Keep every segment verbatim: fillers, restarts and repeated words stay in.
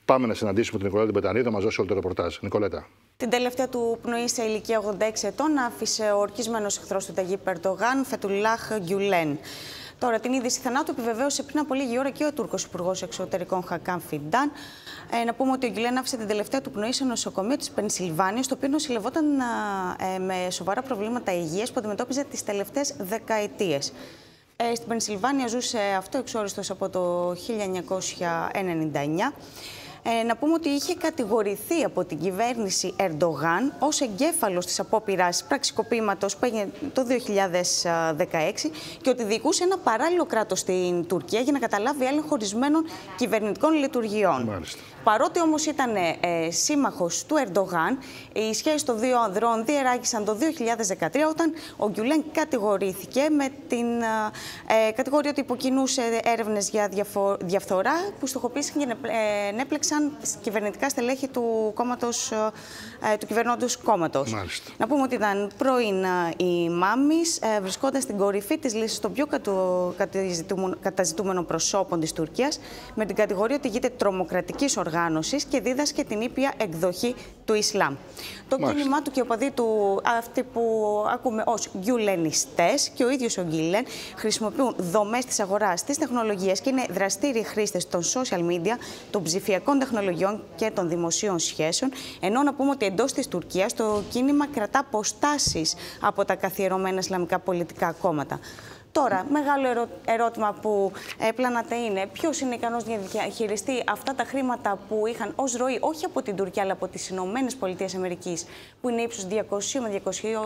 Πάμε να συναντήσουμε την Νικολέτα Μπετανίδη, να μας δώσει όλο το ρεπορτάζ. Νικολέτα. Την τελευταία του πνοή σε ηλικία ογδόντα έξι ετών άφησε ο ορκισμένος εχθρός του Ταγίπ Ερντογάν, Φετουλάχ Γκιουλέν. Τώρα, την είδηση θανάτου επιβεβαίωσε πριν από λίγη ώρα και ο Τούρκος Υπουργός Εξωτερικών Χακάν Φιντάν. Ε, να πούμε ότι ο Γκιουλέν άφησε την τελευταία του πνοή σε νοσοκομείο της Πενσιλβάνιας, το οποίο νοσηλευόταν ε, με σοβαρά προβλήματα υγείας που αντιμετώπιζε τις τελευταίες δεκαετίες. Ε, στην Πενσιλβάνια ζούσε αυτό εξόριστος από το χίλια εννιακόσια ενενήντα εννιά. Ε, να πούμε ότι είχε κατηγορηθεί από την κυβέρνηση Ερντογάν ως εγκέφαλος της απόπειρας πραξικοπήματος που έγινε το δύο χιλιάδες δεκαέξι και ότι διοικούσε ένα παράλληλο κράτος στην Τουρκία για να καταλάβει έλεγχο ορισμένων κυβερνητικών λειτουργιών. Μάλιστα. Παρότι όμως ήταν ε, σύμμαχος του Ερντογάν, οι σχέσεις των δύο ανδρών διεράγησαν το δύο χιλιάδες δεκατρία όταν ο Γκιουλέν κατηγορήθηκε με την ε, κατηγορία ότι υποκινούσε έρευνες για διαφο διαφθορά που στοχοποίησαν και ε, ενέπλεξαν κυβερνητικά στελέχη του, κόμματος, ε, του κυβερνώντος κόμματος. Μάλιστα. Να πούμε ότι ήταν πρώην ημάμις, ε, βρισκόταν στην κορυφή της λίστας των πιο καταζητούμενων προσώπων της Τουρκίας, με την κατηγορία ότι ηγείται τρομοκρατικής οργάνωσης και δίδασκε την ήπια εκδοχή του Ισλάμ. Το Μάλιστα. κίνημά του και ο παδί του, αυτοί που ακούμε ως γκιουλενιστές, και ο ίδιος ο Γκιουλέν, χρησιμοποιούν δομές της αγοράς, της τεχνολογίας και είναι δραστήριοι χρήστες των social media, των ψηφιακών τεχνολογιών και των δημοσίων σχέσεων. Ενώ να πούμε ότι εντός της Τουρκίας το κίνημα κρατά αποστάσεις από τα καθιερωμένα ισλαμικά πολιτικά κόμματα. Τώρα, μεγάλο ερω... ερώτημα που έπλανατε είναι ποιος είναι ικανός να διαχειριστεί αυτά τα χρήματα που είχαν ως ροή, όχι από την Τουρκία, αλλά από τις Ηνωμένες Πολιτείες Αμερικής, που είναι ύψους διακόσια με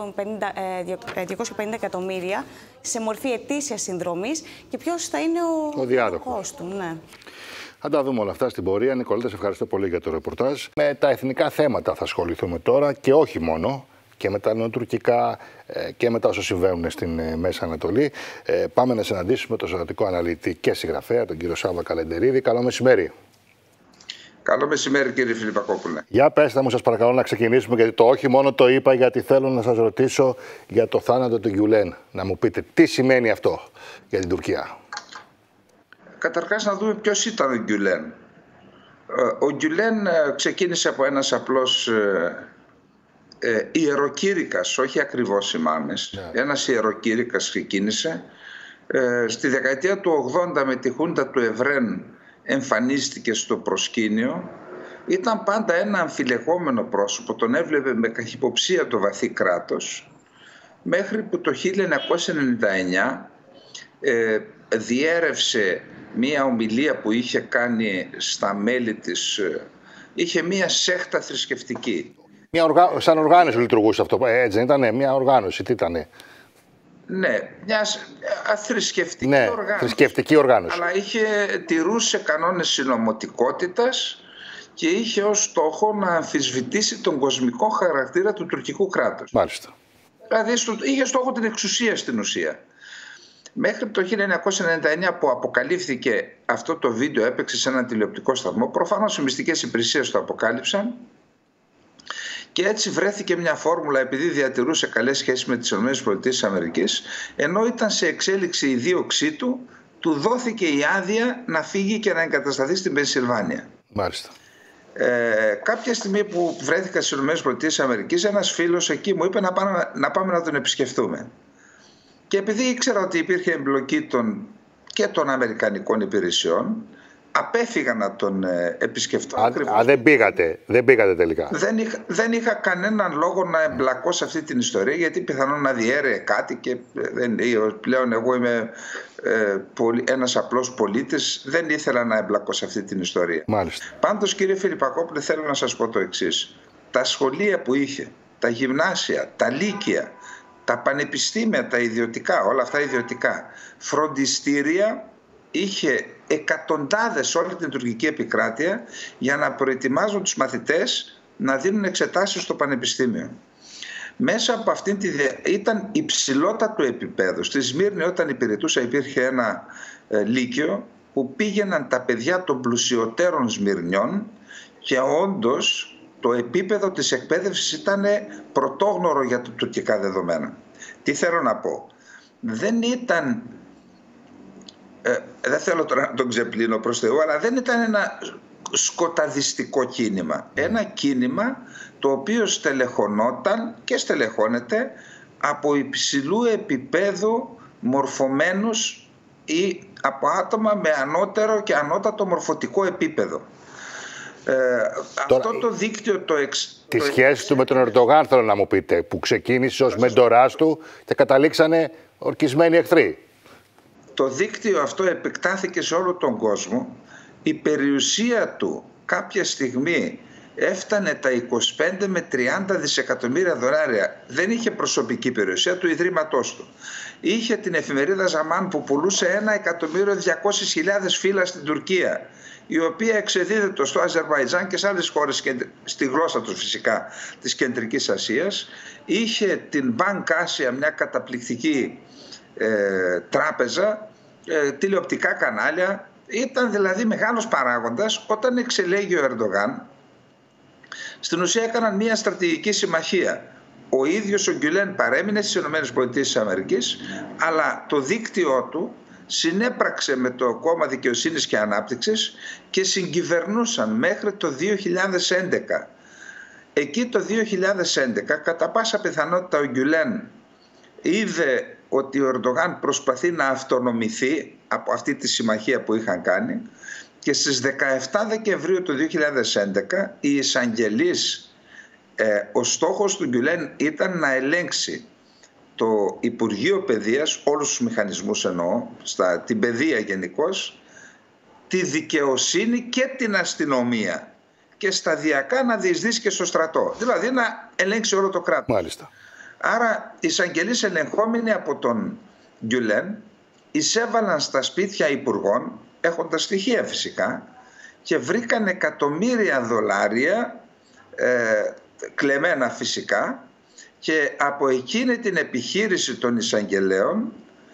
διακόσια πενήντα εκατομμύρια σε μορφή ετήσιας συνδρομής, και ποιος θα είναι ο, ο διάδοχος του. Ναι. Θα τα δούμε όλα αυτά στην πορεία. Νικολέτα, σε ευχαριστώ πολύ για το ρεπορτάζ. Με τα εθνικά θέματα θα ασχοληθούμε τώρα και όχι μόνο. Και με τα νεοτουρκικά και με τα όσα συμβαίνουν στην Μέση Ανατολή. Πάμε να συναντήσουμε τον στρατιωτικό αναλυτή και συγγραφέα, τον κύριο Σάββα Καλεντερίδη. Καλό μεσημέρι. Καλό μεσημέρι, κύριε Φιλιππακόπουλε. Για πέστε μου, σας παρακαλώ, να ξεκινήσουμε, γιατί το όχι μόνο το είπα, γιατί θέλω να σας ρωτήσω για το θάνατο του Γκιουλέν. Να μου πείτε τι σημαίνει αυτό για την Τουρκία. Καταρχάς, να δούμε ποιος ήταν ο Γκιουλέν. Ο Γκιουλέν ξεκίνησε από ένας απλός Ε, ιεροκήρυκας, όχι ακριβώς ημάμες. Yeah. Ένας ιεροκήρυκας ξεκίνησε. Ε, στη δεκαετία του ογδόντα με τη χούντα του Ευρέν εμφανίστηκε στο προσκήνιο. Ήταν πάντα ένα αμφιλεγόμενο πρόσωπο, τον έβλεπε με καχυποψία το βαθύ κράτος, μέχρι που το χίλια εννιακόσια ενενήντα εννιά ε, διέρευσε μία ομιλία που είχε κάνει στα μέλη της, ε, είχε μία σέχτα θρησκευτική. Μια οργα... Σαν οργάνωση λειτουργούσε αυτό, έτσι δεν ήτανε, μια οργάνωση, τι ήτανε. Ναι, μια θρησκευτική ναι, οργάνωση. θρησκευτική οργάνωση. Αλλά είχε, τηρούσε κανόνες συνωμοτικότητας και είχε ως στόχο να αμφισβητήσει τον κοσμικό χαρακτήρα του τουρκικού κράτους. Μάλιστα. Δηλαδή είχε στόχο την εξουσία στην ουσία. Μέχρι το χίλια εννιακόσια ενενήντα εννιά που αποκαλύφθηκε αυτό το βίντεο, έπαιξε σε έναν τηλεοπτικό σταθμό, προφανώς οι μυστικές υπηρεσίες το αποκάλυψαν. Και έτσι βρέθηκε μια φόρμουλα, επειδή διατηρούσε καλές σχέσεις με τις ΗΠΑ, ενώ ήταν σε εξέλιξη η δίωξή του, του δόθηκε η άδεια να φύγει και να εγκατασταθεί στην Πενσιλβάνια. Μάλιστα. Ε, κάποια στιγμή που βρέθηκα στις ΗΠΑ, ένας φίλος εκεί μου είπε να πάμε, να πάμε να τον επισκεφτούμε. Και επειδή ήξερα ότι υπήρχε εμπλοκή των, και των Αμερικανικών υπηρεσιών, απέφυγα να τον επισκεφτώ. Α, α, δεν πήγατε, δεν πήγατε τελικά. Δεν είχα, δεν είχα κανέναν λόγο να εμπλακώ σε αυτή την ιστορία, γιατί πιθανόν να διέρεε κάτι και δεν, πλέον εγώ είμαι ε, ένας απλός πολίτης, δεν ήθελα να εμπλακώ σε αυτή την ιστορία. Μάλιστα. Πάντως, κύριε Φιλιππακόπουλε, θέλω να σας πω το εξής. Τα σχολεία που είχε, τα γυμνάσια, τα λύκεια, τα πανεπιστήμια, τα ιδιωτικά, όλα αυτά ιδιωτικά, φροντιστήρια, είχε εκατοντάδες όλη την τουρκική επικράτεια για να προετοιμάζουν τους μαθητές να δίνουν εξετάσεις στο πανεπιστήμιο. Μέσα από αυτήν τη δια... ήταν υψηλότατο επίπεδο. Στη Σμύρνη, όταν υπηρετούσα, υπήρχε ένα ε, λύκειο που πήγαιναν τα παιδιά των πλουσιωτέρων Σμυρνιών και όντως το επίπεδο της εκπαίδευσης ήταν πρωτόγνωρο για τα τουρκικά δεδομένα. Τι θέλω να πω. Δεν ήταν... Ε, δεν θέλω τώρα να τον ξεπλύνω προς Θεού, αλλά δεν ήταν ένα σκοταδιστικό κίνημα. Ένα κίνημα το οποίο στελεχωνόταν και στελεχώνεται από υψηλού επίπεδου μορφωμένους ή από άτομα με ανώτερο και ανώτατο μορφωτικό επίπεδο. Ε, Τώρα, αυτό το δίκτυο το εξ... Τη το σχέση εξ... του με τον Ερντογάν θέλω να μου πείτε, που ξεκίνησε ως μεντοράς του και καταλήξανε ορκισμένοι εχθροί. Το δίκτυο αυτό επεκτάθηκε σε όλο τον κόσμο. Η περιουσία του κάποια στιγμή έφτανε τα είκοσι πέντε με τριάντα δισεκατομμύρια δολάρια. Δεν είχε προσωπική περιουσία του Ιδρύματός του. Είχε την εφημερίδα Ζαμάν που πουλούσε ένα εκατομμύριο διακόσιες χιλιάδες φύλλα στην Τουρκία, η οποία εξεδίδεται στο Αζερβαϊτζάν και σε άλλες χώρες, στη γλώσσα τους φυσικά, της Κεντρικής Ασίας. Είχε την Bank Asia, μια καταπληκτική ε, τράπεζα, ε, τηλεοπτικά κανάλια. Ήταν δηλαδή μεγάλος παράγοντας. Όταν εξελέγει ο Ερντογάν, στην ουσία έκαναν μια στρατηγική συμμαχία. Ο ίδιος ο Γκιουλέν παρέμεινε στις ΗΠΑ, αλλά το δίκτυό του συνέπραξε με το Κόμμα Δικαιοσύνης και Ανάπτυξης και συγκυβερνούσαν μέχρι το δύο χιλιάδες έντεκα. Εκεί το δύο χιλιάδες έντεκα, κατά πάσα πιθανότητα ο Γκιουλέν είδε ότι ο Ερντογάν προσπαθεί να αυτονομηθεί από αυτή τη συμμαχία που είχαν κάνει, και στις δεκαεπτά Δεκεμβρίου του δύο χιλιάδες έντεκα οι εισαγγελείς, ε, ο στόχος του Γκιουλέν ήταν να ελέγξει το Υπουργείο Παιδείας, όλους τους μηχανισμούς εννοώ, στα, την παιδεία γενικώς, τη δικαιοσύνη και την αστυνομία, και σταδιακά να διεισδύσει και στο στρατό. Δηλαδή να ελέγξει όλο το κράτος. Μάλιστα. Άρα οι εισαγγελείς ελεγχόμενοι από τον Γκιουλέν εισέβαλαν στα σπίτια υπουργών, έχοντας στοιχεία φυσικά, και βρήκαν εκατομμύρια δολάρια, ε, κλεμμένα φυσικά, και από εκείνη την επιχείρηση των εισαγγελέων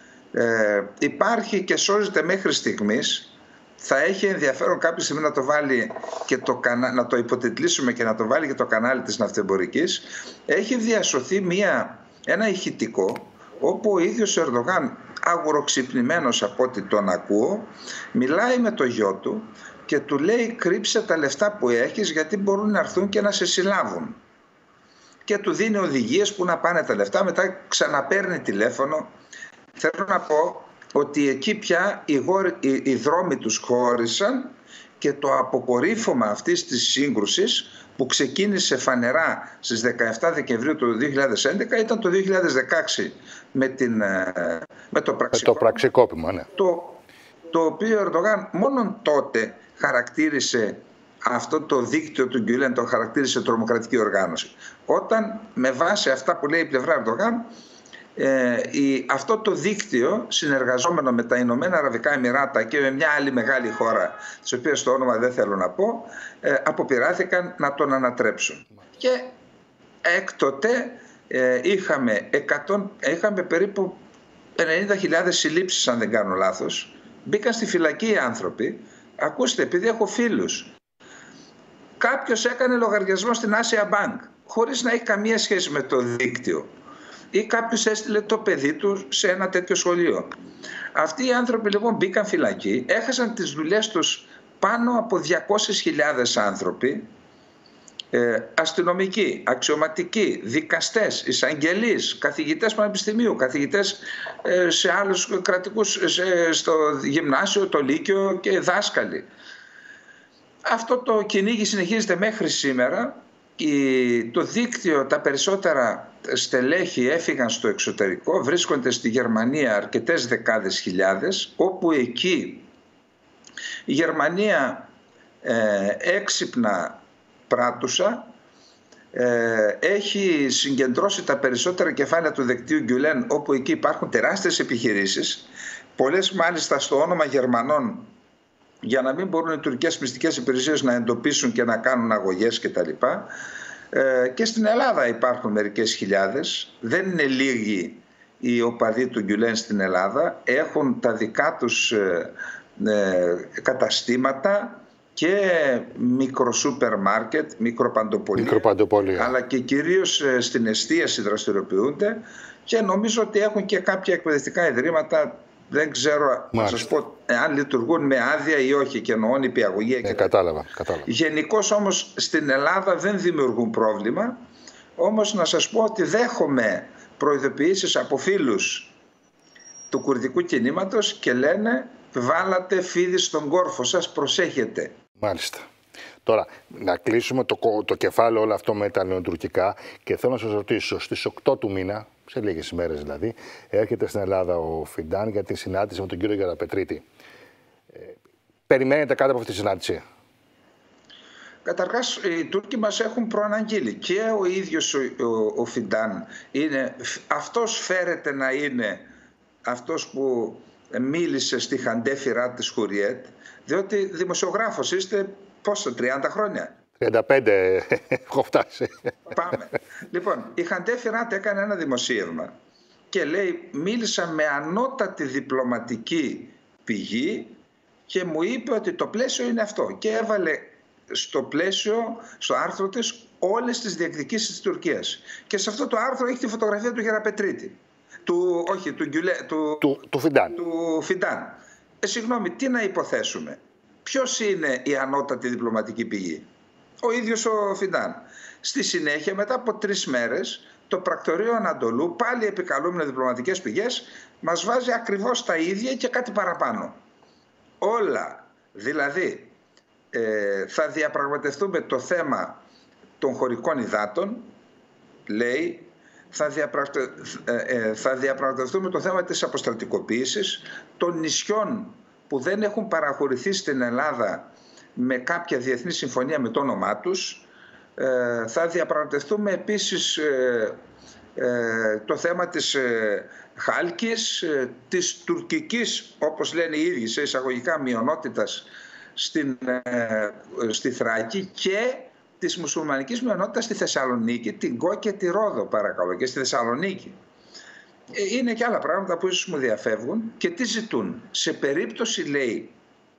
ε, υπάρχει και σώζεται μέχρι στιγμής. Θα έχει ενδιαφέρον κάποια στιγμή να το βάλει και το κανα... να το υποτιτλίσουμε και να το βάλει και το κανάλι της Ναυτεμπορικής. Έχει διασωθεί μια... ένα ηχητικό όπου ο ίδιος ο Ερντογάν, αγουροξυπνημένος από ό,τι τον ακούω, μιλάει με το γιο του και του λέει: κρύψε τα λεφτά που έχεις, γιατί μπορούν να έρθουν και να σε συλλάβουν. Και του δίνει οδηγίες που να πάνε τα λεφτά. Μετά ξαναπαίρνει τηλέφωνο. Θέλω να πω ότι εκεί πια οι, γόρ, οι, οι δρόμοι τους χώρισαν, και το αποκορύφωμα αυτής της σύγκρουσης, που ξεκίνησε φανερά στις δεκαεπτά Δεκεμβρίου του δύο χιλιάδες έντεκα, ήταν το δύο χιλιάδες δεκαέξι με, την, με το πραξικόπημα, το, πραξικόπημα ναι. το, το οποίο ο Ερντογάν μόνον τότε χαρακτήρισε αυτό το δίκτυο του Γκιουλέν, το χαρακτήρισε τρομοκρατική οργάνωση. Όταν με βάση αυτά που λέει η πλευρά Ερντογάν, ε, η, αυτό το δίκτυο, συνεργαζόμενο με τα Ηνωμένα Αραβικά Εμιράτα και με μια άλλη μεγάλη χώρα, της οποίας το όνομα δεν θέλω να πω, ε, αποπειράθηκαν να τον ανατρέψουν. Και έκτοτε ε, είχαμε, εκατό, είχαμε περίπου ενενήντα χιλιάδες συλλήψεις, αν δεν κάνω λάθος. Μπήκαν στη φυλακή οι άνθρωποι. Ακούστε, επειδή έχω φίλους, κάποιος έκανε λογαριασμό στην Asia Bank χωρίς να έχει καμία σχέση με το δίκτυο, ή κάποιος έστειλε το παιδί του σε ένα τέτοιο σχολείο. Αυτοί οι άνθρωποι λοιπόν μπήκαν φυλακή, έχασαν τις δουλειές τους πάνω από διακόσιες χιλιάδες άνθρωποι, ε, αστυνομικοί, αξιωματικοί, δικαστές, εισαγγελείς, καθηγητές πανεπιστημίου, καθηγητές ε, σε άλλους κρατικούς, σε, στο γυμνάσιο, το λύκειο, και δάσκαλοι. Αυτό το κυνήγι συνεχίζεται μέχρι σήμερα. Το δίκτυο, τα περισσότερα στελέχη έφυγαν στο εξωτερικό, βρίσκονται στη Γερμανία αρκετές δεκάδες χιλιάδες, όπου εκεί η Γερμανία ε, έξυπνα πράτουσα ε, έχει συγκεντρώσει τα περισσότερα κεφάλαια του δικτύου Γκιουλέν, όπου εκεί υπάρχουν τεράστιες επιχειρήσεις, πολλές μάλιστα στο όνομα Γερμανών, για να μην μπορούν οι τουρκικές μυστικές υπηρεσίες να εντοπίσουν και να κάνουν αγωγές κτλ. Ε, και στην Ελλάδα υπάρχουν μερικές χιλιάδες. Δεν είναι λίγοι οι οπαδοί του Γκιουλέν στην Ελλάδα. Έχουν τα δικά τους ε, ε, καταστήματα και μικροσούπερ μάρκετ, μικροπαντοπολία, αλλά και κυρίως ε, στην εστίαση δραστηριοποιούνται, και νομίζω ότι έχουν και κάποια εκπαιδευτικά ιδρύματα Δεν ξέρω να σας πω αν λειτουργούν με άδεια ή όχι, και εννοώ νηπιαγωγία. Ε, κατάλαβα, κατάλαβα. Γενικώς όμως στην Ελλάδα δεν δημιουργούν πρόβλημα. Όμως να σας πω ότι δέχομαι προειδοποιήσεις από φίλους του κουρδικού κινήματος και λένε βάλατε φίδι στον κόρφο σας, προσέχετε. Μάλιστα. Τώρα, να κλείσουμε το, το κεφάλαιο όλο αυτό με τα νεοτουρκικά και θέλω να σας ρωτήσω, στις οκτώ του μήνα, σε λίγες ημέρες δηλαδή, έρχεται στην Ελλάδα ο Φιντάν για τη συνάντηση με τον κύριο Γεραπετρίτη. Ε, περιμένετε κάτι από αυτή τη συνάντηση? Καταρχάς, οι Τούρκοι μας έχουν προαναγγείλει και ο ίδιος ο, ο, ο Φιντάν είναι, αυτός φέρεται να είναι αυτός που μίλησε στη Χαντέφυρα της Χουριέτ, διότι δημοσιογράφος είστε πόσο, τριάντα χρόνια. τριάντα πέντε έχω φτάσει. Πάμε. Λοιπόν, η Χαντέφυρα έκανε ένα δημοσίευμα και λέει μίλησα με ανώτατη διπλωματική πηγή και μου είπε ότι το πλαίσιο είναι αυτό και έβαλε στο πλαίσιο, στο άρθρο της, όλες τις διεκδικήσεις της Τουρκίας. Και σε αυτό το άρθρο έχει τη φωτογραφία του Γεραπετρίτη. Του, όχι, του, Γκιουλέ, του, του, του Φιντάν. Του Φιντάν. Ε, συγγνώμη, τι να υποθέσουμε? Ποιος είναι η ανώτατη διπλωματική πηγή? Ο ίδιος ο Φιντάν. Στη συνέχεια, μετά από τρεις μέρες, το πρακτορείο Ανατολού, πάλι επικαλούμενο διπλωματικές πηγές, μας βάζει ακριβώς τα ίδια και κάτι παραπάνω. Όλα, δηλαδή, ε, θα διαπραγματευτούμε το θέμα των χωρικών υδάτων, λέει, θα, διαπραγματε... ε, ε, θα διαπραγματευτούμε το θέμα της αποστρατικοποίησης, των νησιών που δεν έχουν παραχωρηθεί στην Ελλάδα με κάποια διεθνή συμφωνία με το όνομά τους. Ε, θα διαπραγματευτούμε επίσης ε, ε, το θέμα της ε, Χάλκης, ε, της τουρκικής, όπως λένε οι ίδιοι, σε εισαγωγικά μειονότητας στην, ε, στη Θράκη και της μουσουλμανικής μειονότητας στη Θεσσαλονίκη, την Κο και τη Ρόδο, παρακαλώ, και στη Θεσσαλονίκη. Είναι και άλλα πράγματα που ίσως μου διαφεύγουν. Και τι ζητούν? Σε περίπτωση, λέει,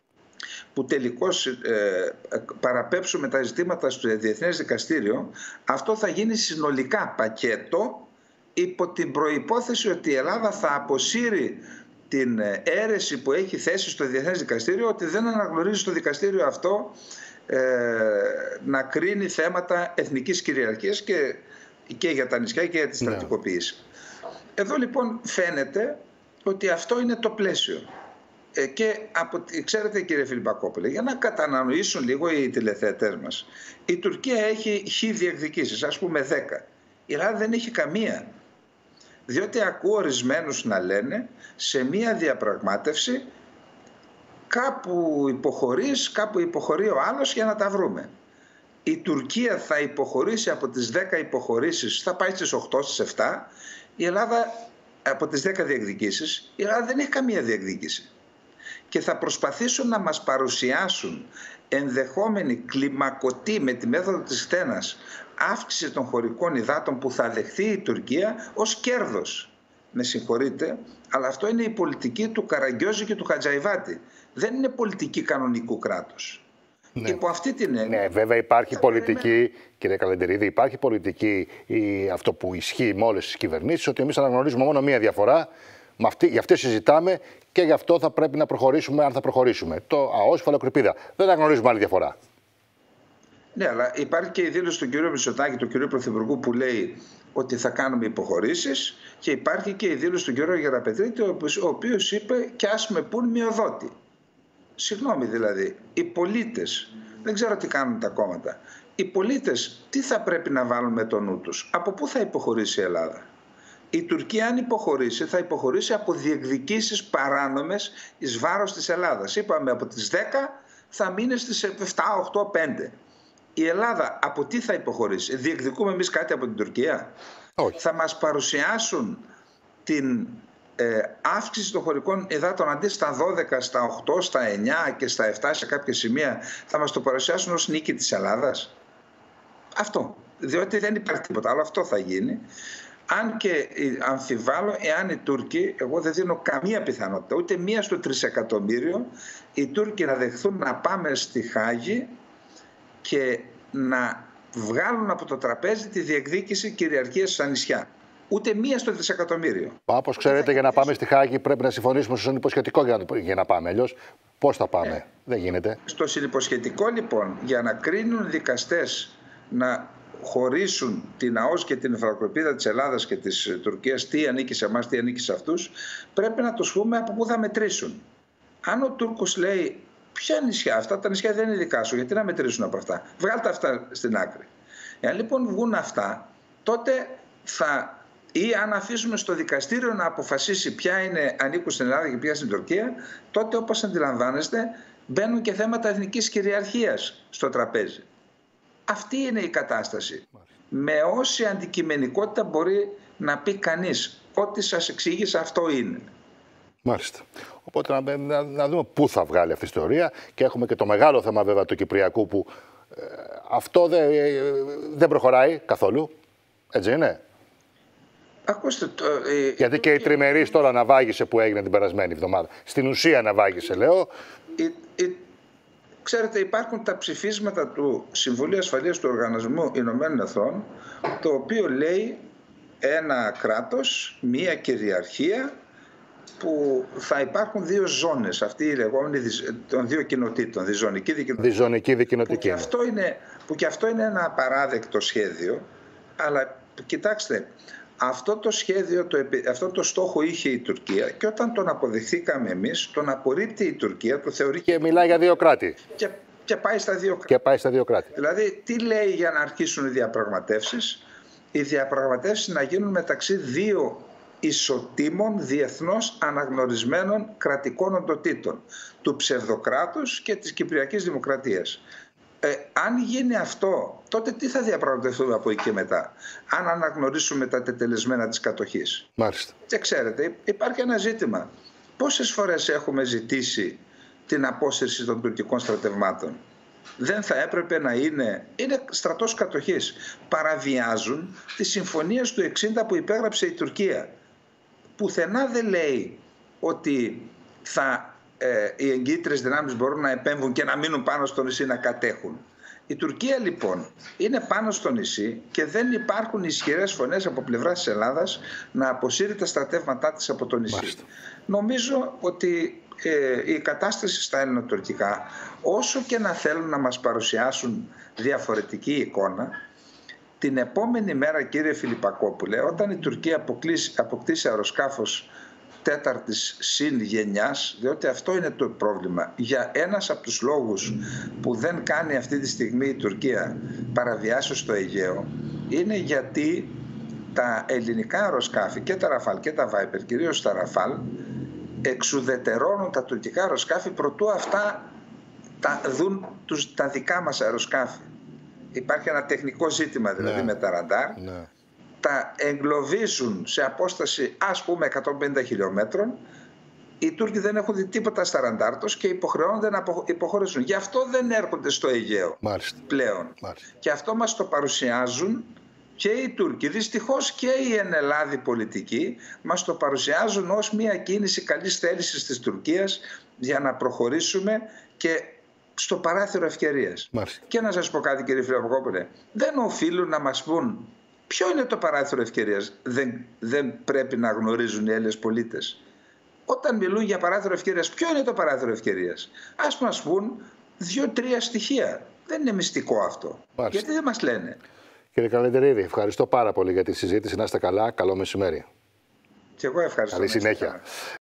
που τελικώς ε, παραπέψουμε τα ζητήματα στο Διεθνές Δικαστήριο, αυτό θα γίνει συνολικά πακέτο υπό την προϋπόθεση ότι η Ελλάδα θα αποσύρει την αίρεση που έχει θέσει στο Διεθνές Δικαστήριο, ότι δεν αναγνωρίζει στο δικαστήριο αυτό ε, να κρίνει θέματα εθνικής κυριαρχίας και, και για τα νησιά και για τη στρατικοποίηση. Yeah. Εδώ λοιπόν φαίνεται ότι αυτό είναι το πλαίσιο. Ε, και από, ξέρετε κύριε Φιλιππακόπουλε, για να κατανοήσουν λίγο οι τηλεθεατές μας, η Τουρκία έχει χι διεκδικήσεις, ας πούμε δέκα. Η Ελλάδα δεν έχει καμία. Διότι ακούω ορισμένους να λένε σε μία διαπραγμάτευση κάπου υποχωρείς, κάπου υποχωρεί ο άλλος για να τα βρούμε. Η Τουρκία θα υποχωρήσει από τις δέκα υποχωρήσεις, θα πάει στις οκτώ, στις επτά. Η Ελλάδα από τις δέκα διεκδικήσεις, η Ελλάδα δεν έχει καμία διεκδίκηση. Και θα προσπαθήσουν να μας παρουσιάσουν ενδεχόμενη κλιμακωτή με τη μέθοδο της χτένας αύξηση των χωρικών υδάτων που θα δεχθεί η Τουρκία ως κέρδος. Με συγχωρείτε, αλλά αυτό είναι η πολιτική του Καραγκιόζη και του Χατζαϊβάτη. Δεν είναι πολιτική κανονικού κράτους. Ναι. Υπό αυτή την έννοια. Ναι, βέβαια υπάρχει πολιτική, περιμένω... κύριε Καλεντερίδη, υπάρχει πολιτική η, αυτό που ισχύει με όλες τις κυβερνήσεις, ότι εμείς αναγνωρίζουμε μόνο μία διαφορά. Με αυτή, γι' αυτή συζητάμε και γι' αυτό θα πρέπει να προχωρήσουμε, αν θα προχωρήσουμε. Το ΑΟΣ, Φαλοκρηπίδα. Δεν αναγνωρίζουμε άλλη διαφορά. Ναι, αλλά υπάρχει και η δήλωση του κ. Μητσοτάκη, του κ. Πρωθυπουργού, που λέει ότι θα κάνουμε υποχωρήσεις, και υπάρχει και η δήλωση του κ. Γεραπετρίτη, ο οποίος είπε και ας με πουν μειοδότη. Συγγνώμη δηλαδή, οι πολίτες, δεν ξέρω τι κάνουν τα κόμματα, οι πολίτες τι θα πρέπει να βάλουν με το νου τους? Από πού θα υποχωρήσει η Ελλάδα? Η Τουρκία, αν υποχωρήσει, θα υποχωρήσει από διεκδικήσεις παράνομες εις βάρος της Ελλάδας. Είπαμε από τις δέκα θα μείνει στις επτά, οκτώ, πέντε. Η Ελλάδα από τι θα υποχωρήσει? Διεκδικούμε εμείς κάτι από την Τουρκία? Όχι. Θα μας παρουσιάσουν την ε, αύξηση των χωρικών υδάτων αντί στα δώδεκα, στα οκτώ, στα εννιά και στα επτά σε κάποια σημεία, θα μας το παρουσιάσουν ως νίκη της Ελλάδας? Αυτό. Διότι δεν υπάρχει τίποτα άλλο. Αυτό θα γίνει. Αν και αμφιβάλλω εάν οι Τούρκοι, εγώ δεν δίνω καμία πιθανότητα, ούτε μία στο τρισεκατομμύριο, οι Τούρκοι να δεχθούν να πάμε στη Χάγη και να βγάλουν από το τραπέζι τη διεκδίκηση κυριαρχίας στα νησιά. Ούτε μία στο δισεκατομμύριο. Όπως ξέρετε, για να πάμε στη Χάγη πρέπει να συμφωνήσουμε στο συνυποσχετικό για να, για να πάμε. Αλλιώς πώς θα πάμε, ε. δεν γίνεται. Στο συνυποσχετικό λοιπόν, για να κρίνουν δικαστές να χωρίσουν την ΑΟΣ και την υφαλοκρηπίδα της Ελλάδας και της Τουρκίας, τι ανήκει σε εμάς, τι ανήκει σε αυτούς, πρέπει να τους πούμε από πού θα μετρήσουν. Αν ο Τούρκος λέει ποια νησιά, αυτά τα νησιά δεν είναι δικά σου, γιατί να μετρήσουν από αυτά, βγάλτε αυτά στην άκρη. Εάν λοιπόν βγουν αυτά, τότε θα, ή αν αφήσουμε στο δικαστήριο να αποφασίσει ποια είναι ανήκουν στην Ελλάδα και ποια στην Τουρκία, τότε όπως αντιλαμβάνεστε μπαίνουν και θέματα εθνικής κυριαρχίας στο τραπέζι. Αυτή είναι η κατάσταση. Με όση αντικειμενικότητα μπορεί να πει κανείς. Ό,τι σας εξήγησα αυτό είναι. Μάλιστα. Οπότε να, να, να δούμε πού θα βγάλει αυτή η ιστορία. Και έχουμε και το μεγάλο θέμα βέβαια του Κυπριακού που ε, αυτό δεν δε προχωράει καθόλου. Έτσι είναι. Ακούστε, το, ε, Γιατί και η τριμερής τώρα αναβάγησε που έγινε την περασμένη εβδομάδα. Στην ουσία αναβάγησε, λέω. Η, η, Ξέρετε, υπάρχουν τα ψηφίσματα του Συμβουλίου Ασφαλείας του Οργανισμού Ηνωμένων Εθνών, το οποίο λέει ένα κράτος, μία κυριαρχία, που θα υπάρχουν δύο ζώνες, αυτή η λεγόμενη των δύο κοινοτήτων, διζωνική, δικοινοτική. Διζωνική, δικοινοτική. Που και αυτό είναι, που και αυτό είναι ένα απαράδεκτο σχέδιο, αλλά κοιτάξτε, αυτό το σχέδιο, το, αυτό το στόχο είχε η Τουρκία και όταν τον αποδεχθήκαμε εμείς, τον απορρίπτει η Τουρκία, το θεωρεί και μιλάει για δύο κράτη. Και, και, πάει στα δύο κράτη. και πάει στα δύο κράτη. Δηλαδή, τι λέει για να αρχίσουν οι διαπραγματεύσεις? Οι διαπραγματεύσεις να γίνουν μεταξύ δύο ισοτήμων διεθνώς αναγνωρισμένων κρατικών οντοτήτων, του ψευδοκράτους και της Κυπριακής Δημοκρατίας. Ε, αν γίνει αυτό, τότε τι θα διαπραγματευτούμε από εκεί και μετά, αν αναγνωρίσουμε τα τετελεσμένα της κατοχής? Μάλιστα. Και ξέρετε, υπάρχει ένα ζήτημα. Πόσες φορές έχουμε ζητήσει την απόσυρση των τουρκικών στρατευμάτων? Δεν θα έπρεπε να είναι, είναι στρατός κατοχής. Παραβιάζουν τις συμφωνίες του εξήντα που υπέγραψε η Τουρκία. Πουθενά δεν λέει ότι θα, ε, οι εγκύτρες δυνάμεις μπορούν να επέμβουν και να μείνουν πάνω στο νησί να κατέχουν. Η Τουρκία λοιπόν είναι πάνω στο νησί και δεν υπάρχουν ισχυρές φωνές από πλευράς της Ελλάδας να αποσύρει τα στρατεύματά της από το νησί. Μάλιστα. Νομίζω ότι ε, η κατάσταση στα ελληνοτουρκικά, όσο και να θέλουν να μας παρουσιάσουν διαφορετική εικόνα, την επόμενη μέρα, κύριε Φιλιππακόπουλε, όταν η Τουρκία αποκτήσει, αποκτήσει αεροσκάφος τέταρτης συν γενιάς, διότι αυτό είναι το πρόβλημα. Για ένας από τους λόγους που δεν κάνει αυτή τη στιγμή η Τουρκία παραβιάσεις στο Αιγαίο, είναι γιατί τα ελληνικά αεροσκάφη και τα Ραφάλ και τα Βάιπερ, κυρίως τα Ραφάλ, εξουδετερώνουν τα τουρκικά αεροσκάφη προτού αυτά τα δουν τους, τα δικά μας αεροσκάφη. Υπάρχει ένα τεχνικό ζήτημα δηλαδή, ναι, με τα ραντάρ. Ναι. Τα εγκλωβίζουν σε απόσταση ας πούμε εκατόν πενήντα χιλιόμετρων. Οι Τούρκοι δεν έχουν δει τίποτα στα ραντάρ τους και υποχρεώνονται να υποχωρήσουν. Γι' αυτό δεν έρχονται στο Αιγαίο. Μάλιστα. Πλέον. Μάλιστα. Και αυτό μας το παρουσιάζουν και οι Τούρκοι. Δυστυχώς και οι ενελλάδοι πολιτικοί μας το παρουσιάζουν ως μια κίνηση καλής θέλησης της Τουρκίας για να προχωρήσουμε και στο παράθυρο ευκαιρίας. Μάλιστα. Και να σας πω κάτι, κύριε Φιλιππακόπουλε, δεν οφείλουν να μας πούν ποιο είναι το παράθυρο ευκαιρίας. Δεν, δεν πρέπει να γνωρίζουν οι Έλληνες πολίτες. Όταν μιλούν για παράθυρο ευκαιρίας, ποιο είναι το παράθυρο ευκαιρίας? Ας μας πούν δύο-τρία στοιχεία. Δεν είναι μυστικό αυτό. Μάλιστα. Γιατί δεν μας λένε? Κύριε Καλεντερίδη, ευχαριστώ πάρα πολύ για τη συζήτηση. Να είστε καλά. Καλό μεσημέρι. Και εγώ ευχαριστώ. Καλή συνέχεια.